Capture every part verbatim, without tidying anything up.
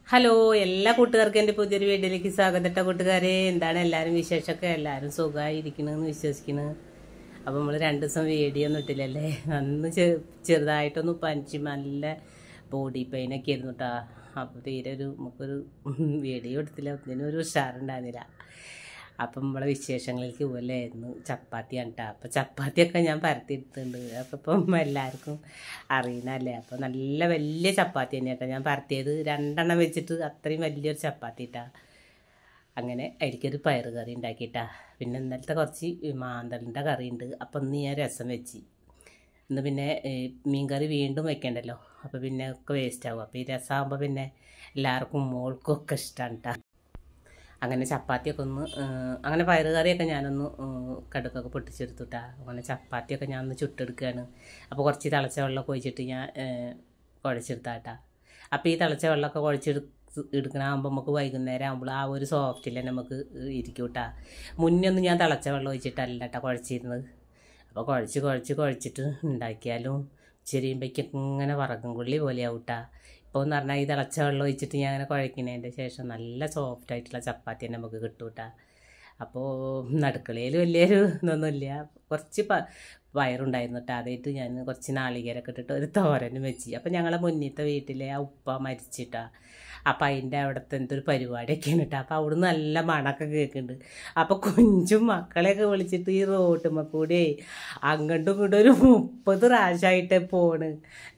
Hello, എല്ലാ കൂട്ടുകാർക്കും എൻ്റെ പുതിയൊരു വീഡിയോയിലേക്ക് സ്വാഗതം. കൂട്ടുകാരെ, എന്താണ് എല്ലാവരും വിശേഷമൊക്കെ? എല്ലാവരും സുഖമായിരിക്കണമെന്ന് വിശ്വസിക്കുന്നു. അപ്പോൾ നമ്മൾ രണ്ട് ദിവസം വീഡിയോ ഒന്നും ഇട്ടില്ലല്ലേ. അന്ന് ചെ ചെറുതായിട്ടൊന്ന് പനിച്ച് നല്ല ബോഡി പെയിനൊക്കെ ആയിരുന്നു കേട്ടോ. അപ്പോൾ തീരെ ഒരു നമുക്കൊരു വീഡിയോ എടുത്തില്ല, ഒന്നിനൊരു ഉഷാറുണ്ടായിരുന്നില്ല. അപ്പം നമ്മളെ വിശേഷങ്ങളിലേക്ക് പോലെയായിരുന്നു. ചപ്പാത്തിയാണ് കേട്ടോ. അപ്പോൾ ചപ്പാത്തിയൊക്കെ ഞാൻ പരത്തിയെടുത്തിട്ടുണ്ട്. അപ്പോൾ ഇപ്പം എല്ലാവർക്കും അറിയണല്ലേ. അപ്പോൾ നല്ല വലിയ ചപ്പാത്തി തന്നെ കേട്ടോ ഞാൻ പരത്തിയത്. രണ്ടെണ്ണം വെച്ചിട്ട് അത്രയും വലിയൊരു ചപ്പാത്തി ഇട്ടാ. അങ്ങനെ അതിലേക്കൊരു പയർ കറി ഉണ്ടാക്കിയിട്ടാ. പിന്നെ ഇന്നലത്തെ കുറച്ച് മാന്തളിൻ്റെ കറിയുണ്ട്. അപ്പം ഇന്ന് ഞാൻ രസം വെച്ച്. ഇന്ന് പിന്നെ മീൻ കറി വീണ്ടും വെക്കണ്ടല്ലോ. അപ്പോൾ പിന്നെ ഒക്കെ വേസ്റ്റ് ആകും. അപ്പോൾ ഈ രസമാകുമ്പോൾ പിന്നെ എല്ലാവർക്കും മോൾക്കും ഒക്കെ ഇഷ്ടമാണ് കേട്ടോ. അങ്ങനെ ചപ്പാത്തിയൊക്കെ ഒന്ന് അങ്ങനെ പയർ കറിയൊക്കെ ഞാനൊന്ന് കടുക്കൊക്കെ പൊട്ടിച്ചെടുത്തുട്ടാ. അങ്ങനെ ചപ്പാത്തിയൊക്കെ ഞാൻ ഒന്ന് ചുട്ടെടുക്കുകയാണ്. അപ്പോൾ കുറച്ച് തിളച്ച വെള്ളമൊക്കെ ഒഴിച്ചിട്ട് ഞാൻ കുഴച്ചെടുത്താട്ടാ. അപ്പോൾ ഈ തിളച്ച വെള്ളമൊക്കെ കുഴച്ചെടുത്ത് എടുക്കണമാകുമ്പോൾ നമുക്ക് വൈകുന്നേരം ആകുമ്പോൾ ആ ഒരു സോഫ്റ്റിൽ തന്നെ നമുക്ക് ഇരിക്കും കേട്ടാ. മുന്നൊന്നും ഞാൻ തിളച്ച വെള്ളം ഒഴിച്ചിട്ടല്ല കേട്ടോ കുഴച്ചിരുന്നത്. അപ്പോൾ കുഴച്ച് കുഴച്ച് കുഴച്ചിട്ട് ഉണ്ടാക്കിയാലും ചെരിയുമ്പോഴേക്കൊക്കെ ഇങ്ങനെ വറക്കും കൊള്ളി പോലെയാവും കേട്ടാ. ഇപ്പോൾ എന്ന് പറഞ്ഞാൽ ഈ തിളച്ച വെള്ളം ഒഴിച്ചിട്ട് ഞാൻ അങ്ങനെ കുഴക്കുന്നതിൻ്റെ ശേഷം നല്ല സോഫ്റ്റ് ആയിട്ടുള്ള ചപ്പാത്തി തന്നെ നമുക്ക് കിട്ടും കേട്ടോ. അപ്പോൾ അടുക്കളയിൽ വലിയൊരു ഇതൊന്നുമില്ല. കുറച്ച് പ പയറുണ്ടായിരുന്നു കേട്ടോ. അതായിട്ട് ഞാൻ കുറച്ച് നാളികേരൊക്കെ ഇട്ടിട്ട് ഒരു തോരനും വെച്ച്. അപ്പോൾ ഞങ്ങളെ മുന്നത്തെ വീട്ടിലെ ആ ഉപ്പ മരിച്ചിട്ടാ. അപ്പം അതിൻ്റെ അവിടുത്തെ എന്തൊരു പരിപാടിയൊക്കെയാണ് കേട്ടോ. അപ്പോൾ അവിടുന്ന് നല്ല മണമൊക്കെ കേൾക്കുന്നുണ്ട്. അപ്പോൾ കുഞ്ചും മക്കളെയൊക്കെ വിളിച്ചിട്ട് ഈ റോട്ടുമ്മ കൂടെ അങ്ങോട്ടും ഇങ്ങോട്ടും ഒരു മുപ്പത് പ്രാവശ്യമായിട്ട് പോണ്.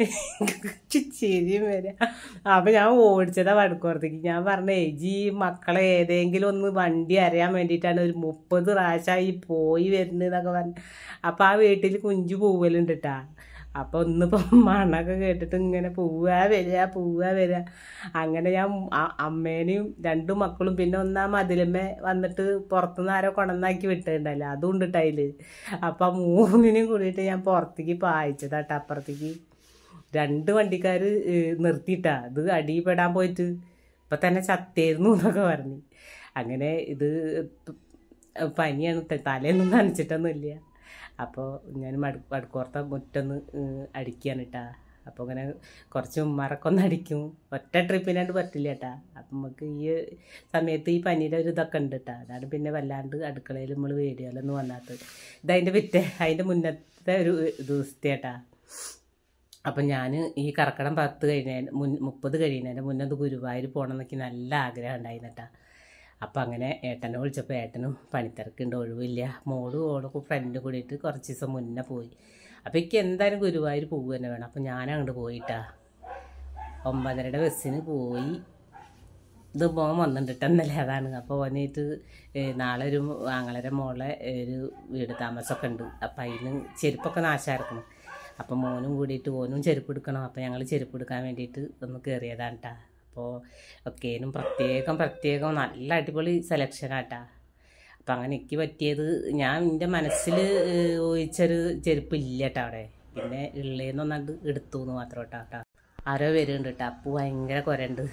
ചിരിയും വരാം. അപ്പം ഞാൻ ഓടിച്ചതാ വടക്കുറത്തേക്ക്. ഞാൻ പറഞ്ഞേ ജി മക്കളെ ഏതെങ്കിലും ഒന്ന് വണ്ടി അറിയാൻ വേണ്ടിയിട്ടാണ് ഒരു മുപ്പത് പ്രാവശ്യമായി പോയി വരുന്നതെന്നൊക്കെ പറഞ്ഞു. അപ്പം ആ വീട്ടിൽ കുഞ്ചു പൂവലുണ്ട് കേട്ടാ. അപ്പോൾ ഒന്നിപ്പം മണമൊക്കെ കേട്ടിട്ട് ഇങ്ങനെ പോവുക വരിക പോവുക വരിക. അങ്ങനെ ഞാൻ അമ്മേനെയും രണ്ടു മക്കളും പിന്നെ ഒന്നാ മതിലമ്മ വന്നിട്ട് പുറത്തുനിന്ന് ആരോ കൊണന്നാക്കി വിട്ടിട്ടുണ്ടല്ലോ, അതും ഉണ്ട് അതിൽ. അപ്പം മൂന്നിനും കൂടിയിട്ട് ഞാൻ പുറത്തേക്ക് പായിച്ചതാട്ടോ. അപ്പുറത്തേക്ക് രണ്ട് വണ്ടിക്കാർ നിർത്തിയിട്ടാ. ഇത് അടിപ്പെടാൻ പോയിട്ട് ഇപ്പം തന്നെ ചത്തേരുന്നു എന്നൊക്കെ പറഞ്ഞു. അങ്ങനെ ഇത് പനിയാണ്, തലേന്നും നനച്ചിട്ടൊന്നുമില്ല. അപ്പോൾ ഞാൻ മടു വടക്കുറത്ത മുറ്റൊന്ന് അടിക്കുകയാണ് കേട്ടാ. അപ്പോൾ ഇങ്ങനെ കുറച്ച് ഉമ്മാരൊക്കെ ഒന്ന് അടിക്കും. ഒറ്റ ട്രിപ്പിനാണ്ട് പറ്റില്ല കേട്ടാ. അപ്പം നമുക്ക് ഈ സമയത്ത് ഈ പനിയുടെ ഒരു ഇതൊക്കെ ഉണ്ട് കേട്ടാ. അതാണ് പിന്നെ വല്ലാണ്ട് അടുക്കളയിൽ നമ്മൾ വീഡിയോയിലൊന്നും വന്നാത്തത്. ഇതതിൻ്റെ പിറ്റേ അതിൻ്റെ മുന്നത്തെ ഒരു ദിവസത്തെ കേട്ടാ. അപ്പം ഞാൻ ഈ കർക്കിടം പത്ത് കഴിഞ്ഞതിന് മുൻ മുപ്പത് കഴിയുന്നതിൻ്റെ മുന്നേ അത് ഗുരുവായൂർ പോകണം എന്നൊക്കെ നല്ല ആഗ്രഹം ഉണ്ടായിരുന്നു കേട്ടാ. അപ്പം അങ്ങനെ ഏട്ടനെ വിളിച്ചപ്പോൾ ഏട്ടനും പണിത്തിരക്കുണ്ട്, ഒഴിവില്ല. മോളും ഓളൊക്കെ ഫ്രണ്ട് കൂടിയിട്ട് കുറച്ച് ദിവസം മുന്നേ പോയി. അപ്പോൾ എനിക്ക് എന്തായാലും ഗുരുവായൂർ പോകുക തന്നെ വേണം. അപ്പം ഞാൻ അങ്ങോട്ട് പോയിട്ടാ. ഒമ്പതരയുടെ ബസ്സിന് പോയി. ഇത് പോകാൻ വന്നിട്ട് എന്നല്ലേ അതാണ്. അപ്പോൾ വന്നിട്ട് നാളെ ഒരു ആങ്ങളരെ മോളെ ഒരു വീട് താമസമൊക്കെ ഉണ്ട്. അപ്പം അതിന് ചെരുപ്പൊക്കെ നാശമായിരിക്കണം. അപ്പം മോനും കൂടിയിട്ട് ഓനും ചെരുപ്പ് എടുക്കണം. അപ്പം ഞങ്ങൾ ചെരുപ്പ് എടുക്കാൻ വേണ്ടിയിട്ട് ഒന്ന് കയറിയതാണ് കേട്ടാ. അപ്പോൾ ഒക്കേനും പ്രത്യേകം പ്രത്യേകം നല്ല അടിപൊളി സെലക്ഷനാട്ടാ. അപ്പം അങ്ങനെ എനിക്ക് പറ്റിയത് ഞാൻ എൻ്റെ മനസ്സിൽ ഊഹിച്ചൊരു ചെരുപ്പ് ഇല്ല കേട്ടോ അവിടെ. പിന്നെ ഉള്ളേന്നൊന്നാണ്ട് എടുത്തു എന്ന് മാത്രം കേട്ടോ കേട്ടോ. ആരോ വരുന്നുണ്ട് കേട്ടോ. അപ്പോൾ ഭയങ്കര കുരണ്ട്.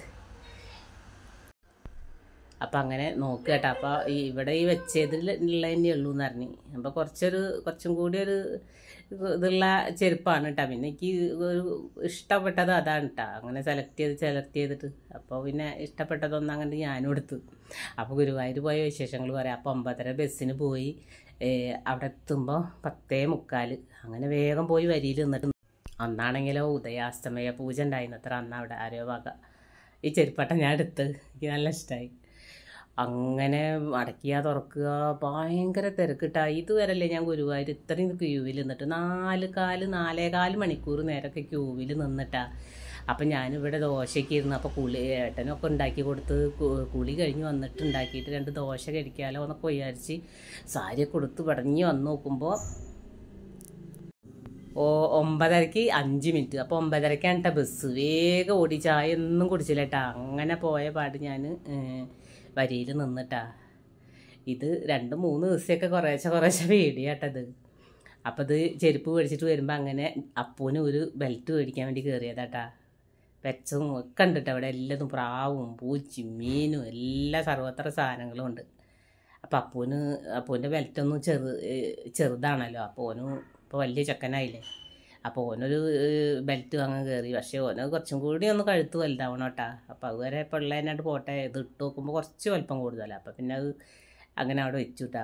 അപ്പം അങ്ങനെ നോക്കുക കേട്ടോ. അപ്പോൾ ഈ ഇവിടെ ഈ വെച്ചതിൽ ഉള്ളതന്നെ ഉള്ളൂ എന്ന് പറഞ്ഞു. അപ്പോൾ കുറച്ചൊരു കുറച്ചും കൂടി ഒരു ഇതുള്ള ചെരുപ്പാണ് കേട്ടോ. പിന്നെ എനിക്ക് ഒരു ഇഷ്ടപ്പെട്ടത് അതാണ് കേട്ടോ. അങ്ങനെ സെലക്ട് ചെയ്ത് സെലക്ട് ചെയ്തിട്ട് അപ്പോൾ പിന്നെ ഇഷ്ടപ്പെട്ടതൊന്നും അങ്ങനെ ഞാനും എടുത്തു. അപ്പോൾ ഗുരുവായൂർ പോയ വിശേഷങ്ങൾ പറയാം. അപ്പോൾ ഒമ്പതര ബസ്സിന് പോയി. അവിടെ എത്തുമ്പോൾ പത്തേ മുക്കാൽ. അങ്ങനെ വേഗം പോയി വരിയിൽ നിന്നിട്ട് അന്നാണെങ്കിലോ ഉദയാസ്തമയ പൂജ ഉണ്ടായിരുന്നു അത്ര. അന്ന് അവിടെ ആരോ വക ഈ ചെരുപ്പട്ട ഞാൻ എടുത്ത് എനിക്ക് നല്ല ഇഷ്ടമായി. അങ്ങനെ അടയ്ക്കുക തുറക്കുക ഭയങ്കര തിരക്കിട്ടാ. ഇതുവരല്ലേ ഞാൻ ഗുരുവായൂർ ഇത്രയും ക്യൂവിൽ നിന്നിട്ട് നാല് കാല് നാലേകാല് മണിക്കൂർ നേരമൊക്കെ ക്യൂവിൽ നിന്നിട്ടാ. അപ്പം ഞാനിവിടെ ദോശയ്ക്ക് ഇരുന്നു. അപ്പോൾ കുളി ഏട്ടനൊക്കെ ഉണ്ടാക്കി കൊടുത്ത് കുളി കഴിഞ്ഞ് വന്നിട്ട് ഉണ്ടാക്കിയിട്ട് രണ്ട് ദോശ കഴിക്കാമല്ലോ എന്നൊക്കെ വിചാരിച്ച് സാരിയൊക്കെ കൊടുത്ത് പടഞ്ഞ് വന്ന് നോക്കുമ്പോൾ ഓ ഒമ്പതരയ്ക്ക് അഞ്ച് മിനിറ്റ്. അപ്പോൾ ഒമ്പതരയ്ക്കാണ് കേട്ടോ ബസ്. വേഗം ഓടി ചായ ഒന്നും കുടിച്ചില്ല കേട്ടാ. അങ്ങനെ പോയ പാട് ഞാൻ വരിയിൽ നിന്നിട്ടാ. ഇത് രണ്ട് മൂന്ന് ദിവസമൊക്കെ കുറേശ്ശെ കുറേശ്ശെ വീഡിയോ കേട്ടത്. അപ്പോൾ ഇത് ചെരുപ്പ് മേടിച്ചിട്ട് വരുമ്പോൾ അങ്ങനെ അപ്പൂന് ഒരു ബെൽറ്റ് മേടിക്കാൻ വേണ്ടി കയറിയതാട്ടാ. പെച്ചും ഒക്കെ ഉണ്ട് കേട്ടോ അവിടെ. എല്ലാതും പ്രാവും പൂച്ചയും മീനും എല്ലാ സർവത്ര സാധനങ്ങളും ഉണ്ട്. അപ്പോൾ അപ്പൂന് അപ്പൂൻ്റെ ബെൽറ്റൊന്നും ചെറു ചെറുതാണല്ലോ. അപ്പോൾ ഓനും ഇപ്പോൾ വലിയ ചെക്കനായില്ലേ. അപ്പോൾ ഓനൊരു ബെൽറ്റ് വാങ്ങാൻ കയറി. പക്ഷേ ഓന് കുറച്ചും കൂടി ഒന്ന് കഴുത്ത് വലുതാവണം കേട്ടാ. അപ്പോൾ അതുവരെ പിള്ളേനായിട്ട് പോട്ടെ. ഇത് ഇട്ട് നോക്കുമ്പോൾ കുറച്ച് വലിപ്പം കൂടുതലാണ്. അപ്പോൾ പിന്നെ അത് അങ്ങനെ അവിടെ വെച്ചു കേട്ടാ.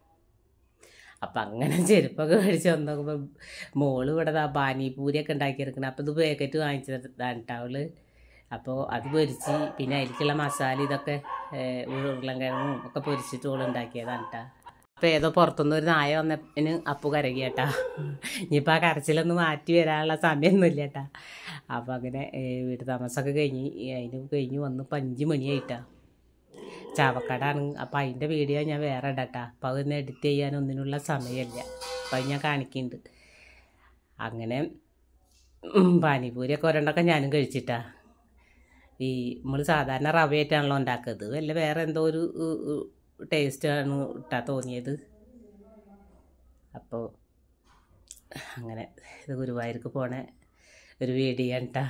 അപ്പം അങ്ങനെ ചെരുപ്പൊക്കെ മേടിച്ച് വന്ന് നോക്കുമ്പോൾ മോള് ഇവിടെ ആ പാനിപൂരിയൊക്കെ ഉണ്ടാക്കിയെടുക്കണം. അപ്പോൾ ഇത് പാക്കറ്റ് വാങ്ങിച്ചതാണ് കേട്ടോ അവള്. അപ്പോൾ അത് പൊരിച്ച് പിന്നെ അതിലേക്കുള്ള മസാല ഇതൊക്കെ ഉരുളൻകിഴങ്ങും ഒക്കെ പൊരിച്ചിട്ട് ഓൾ ഉണ്ടാക്കിയതാണ് കേട്ടോ. അപ്പോൾ ഏതോ പുറത്തുനിന്ന് ഒരു നായ വന്നതിന് അപ്പു കരകി കേട്ടാ. ഇനിയിപ്പോൾ ആ കരച്ചിലൊന്ന് മാറ്റി വരാനുള്ള സമയമൊന്നുമില്ല കേട്ടാ. അപ്പോൾ അങ്ങനെ വീട്ടു താമസമൊക്കെ കഴിഞ്ഞ് അതിന് കഴിഞ്ഞ് വന്ന് അഞ്ച് മണിയായിട്ടാ. ചാവക്കാടാണ്. അപ്പോൾ അതിൻ്റെ വീഡിയോ ഞാൻ വേറെ ഇടാട്ടാ. അപ്പോൾ അതൊന്ന് എഡിറ്റ് ചെയ്യാനൊന്നിനുള്ള സമയമില്ല. അപ്പോൾ അത് ഞാൻ കാണിക്കുന്നുണ്ട്. അങ്ങനെ പാനിപൂരിയൊക്കെ ഒരെണ്ണമൊക്കെ ഞാനും കഴിച്ചിട്ടാ. ഈ നമ്മൾ സാധാരണ റവയായിട്ടാണല്ലോ ഉണ്ടാക്കുന്നത്. വല്ല വേറെ എന്തോ ഒരു ടേസ്റ്റാണ് ഇട്ടാ തോന്നിയത്. അപ്പോൾ അങ്ങനെ ഇത് ഗുരുവായൂർക്ക് പോണ ഒരു വീഡിയോ കേട്ടാ.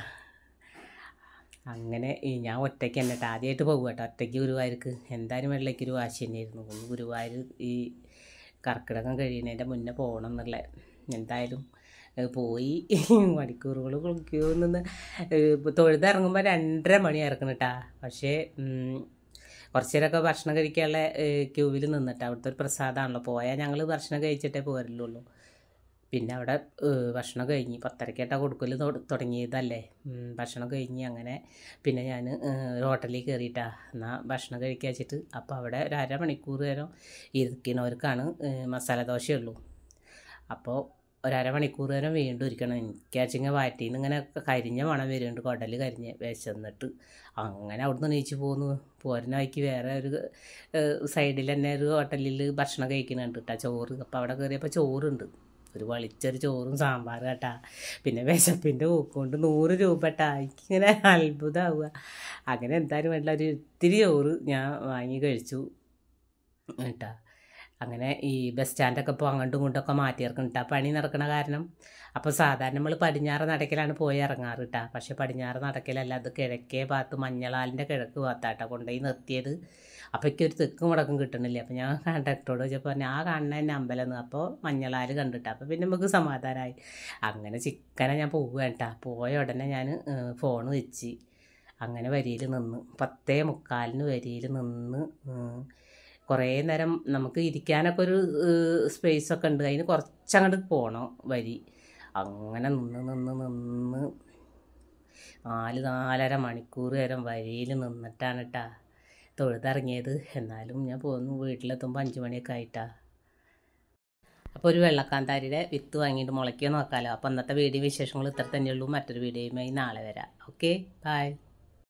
അങ്ങനെ ഈ ഞാൻ ഒറ്റയ്ക്ക് തന്നെ കേട്ടോ ആദ്യമായിട്ട് പോകും കേട്ടോ ഒറ്റയ്ക്ക് ഗുരുവായൂർക്ക്. എന്തായാലും വെള്ളയ്ക്കൊരു വാശി തന്നെയായിരുന്നു. ഒന്ന് ഗുരുവായൂർ ഈ കർക്കിടകം കഴിയുന്നതിൻ്റെ മുന്നേ പോകണം എന്നുള്ള. എന്തായാലും പോയി മണിക്കൂറുകൾ ക്യൂ നിന്ന് തൊഴുതിറങ്ങുമ്പോൾ രണ്ടര മണി ഇറക്കണം കേട്ടാ. പക്ഷേ കുറച്ച് നേരമൊക്കെ ഭക്ഷണം കഴിക്കാനുള്ള ക്യൂവിൽ നിന്നിട്ട് അവിടുത്തെ ഒരു പ്രസാദമാണല്ലോ. പോയാൽ ഞങ്ങൾ ഭക്ഷണം കഴിച്ചിട്ടേ പോരുള്ളൂ. പിന്നെ അവിടെ ഭക്ഷണം കഴിഞ്ഞ് പത്തരക്കേട്ടാ കൊടുക്കൽ തുടങ്ങിയതല്ലേ. ഭക്ഷണം കഴിഞ്ഞ് അങ്ങനെ പിന്നെ ഞാൻ ഒരു ഹോട്ടലിൽ കയറിയിട്ടാ എന്നാൽ ഭക്ഷണം കഴിക്കുക വെച്ചിട്ട്. അപ്പോൾ അവിടെ ഒരു അരമണിക്കൂർ നേരം ഇരിക്കുന്നവർക്കാണ് മസാല ദോശയുള്ളൂ. അപ്പോൾ ഒരമണിക്കൂർ നേരം വീണ്ടും ഇരിക്കണം. എനിക്കാച്ചിങ്ങ വാറ്റിയിൽ നിന്ന് ഇങ്ങനെ കരിഞ്ഞ മണം വരുന്നുണ്ട്. കുടൽ കരിഞ്ഞ് വിശന്നിട്ട് അങ്ങനെ അവിടുന്ന് നീച്ച് പോന്നു. പോരുന്ന വഴിക്ക് വേറെ ഒരു സൈഡിൽ തന്നെ ഒരു ഹോട്ടലിൽ ഭക്ഷണം കഴിക്കുന്നുണ്ട് കേട്ടോ ചോറ്. അപ്പോൾ അവിടെ കയറിയപ്പോൾ ചോറുണ്ട്. ഒരു വളിച്ചൊരു ചോറും സാമ്പാർ കേട്ടാ. പിന്നെ വിശപ്പിൻ്റെ ഊക്കൊണ്ട് നൂറ് രൂപ കേട്ടാ. എനിക്കിങ്ങനെ അത്ഭുതമാവുക. അങ്ങനെ എന്തായാലും വേണ്ട ഒരു ഇത്തിരി ചോറ് ഞാൻ വാങ്ങി കഴിച്ചു കേട്ടാ. അങ്ങനെ ഈ ബസ് സ്റ്റാൻഡൊക്കെ ഇപ്പോൾ അങ്ങോട്ടും ഇങ്ങോട്ടൊക്കെ മാറ്റിയിറക്കണം കേട്ടോ പണി നടക്കണ കാരണം. അപ്പോൾ സാധാരണ നമ്മൾ പടിഞ്ഞാറ് നടക്കലാണ് പോയി ഇറങ്ങാറ് കേട്ടോ. പക്ഷേ പടിഞ്ഞാറ് നടക്കലല്ല, അത് കിഴക്കേ ഭാഗത്ത് മഞ്ഞളാലിൻ്റെ കിഴക്ക് ഭാഗത്താട്ടോ കൊണ്ടുപോയി നിർത്തിയത്. അപ്പോൾ എനിക്കൊരു തെക്കും മുടക്കും കിട്ടണില്ല. അപ്പോൾ ഞാൻ കണ്ടക്ടറോട് ചോദിച്ചപ്പോൾ പറഞ്ഞു ആ കാണുന്ന തന്നെ അമ്പലം. അപ്പോൾ മഞ്ഞളാൽ കണ്ടിട്ടാ. അപ്പോൾ പിന്നെ നമുക്ക് സമാധാനമായി. അങ്ങനെ ചിക്കനെ ഞാൻ പോവുക കേട്ടോ. പോയ ഉടനെ ഞാൻ ഫോൺ വെച്ച് അങ്ങനെ വരിയിൽ നിന്ന് പത്തേ മുക്കാലിന് വരിയിൽ നിന്ന് കുറേ നേരം നമുക്ക് ഇരിക്കാനൊക്കെ ഒരു സ്പേസൊക്കെ ഉണ്ട്. അതിന് കുറച്ചങ്ങോട്ട് പോകണം വരി. അങ്ങനെ നിന്ന് നിന്ന് നിന്ന് നാല് നാലര മണിക്കൂർ നേരം വരിയിൽ നിന്നിട്ടാണ് കേട്ടാ തൊഴുതിറങ്ങിയത്. എന്നാലും ഞാൻ പോന്നു. വീട്ടിലെത്തുമ്പോൾ അഞ്ച് മണിയൊക്കെ ആയിട്ടാ. അപ്പോൾ ഒരു വെള്ളക്കാന്താരിയുടെ വിത്ത് വാങ്ങിയിട്ട് മുളയ്ക്കുക നോക്കാമല്ലോ. അപ്പോൾ അന്നത്തെ വീഡിയോ വിശേഷങ്ങൾ ഇത്ര തന്നെയുള്ളൂ. മറ്റൊരു വീഡിയോയുമായി നാളെ വരാം. Okay, by.